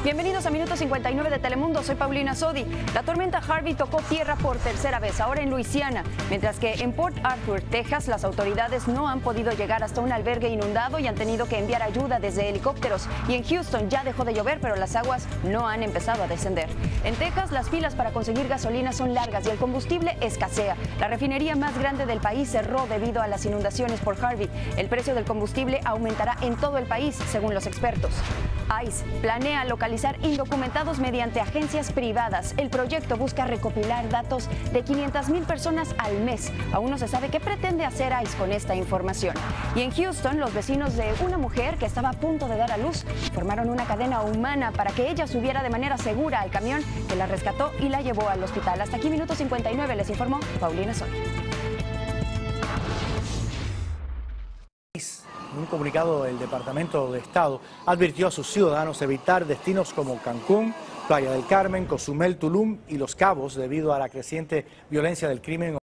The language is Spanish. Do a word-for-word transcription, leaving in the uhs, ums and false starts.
Bienvenidos a Minuto cincuenta y nueve de Telemundo, soy Paulina Sodi. La tormenta Harvey tocó tierra por tercera vez, ahora en Luisiana, mientras que en Port Arthur, Texas, las autoridades no han podido llegar hasta un albergue inundado y han tenido que enviar ayuda desde helicópteros. Y en Houston ya dejó de llover, pero las aguas no han empezado a descender. En Texas, las filas para conseguir gasolina son largas y el combustible escasea. La refinería más grande del país cerró debido a las inundaciones por Harvey. El precio del combustible aumentará en todo el país, según los expertos. ICE planea localizar indocumentados mediante agencias privadas. El proyecto busca recopilar datos de quinientas mil personas al mes. Aún no se sabe qué pretende hacer ICE con esta información. Y en Houston, los vecinos de una mujer que estaba a punto de dar a luz formaron una cadena humana para que ella subiera de manera segura al camión que la rescató y la llevó al hospital. Hasta aquí Minuto cincuenta y nueve, les informó Paulina Sodi. En un comunicado, el Departamento de Estado advirtió a sus ciudadanos evitar destinos como Cancún, Playa del Carmen, Cozumel, Tulum y Los Cabos debido a la creciente violencia del crimen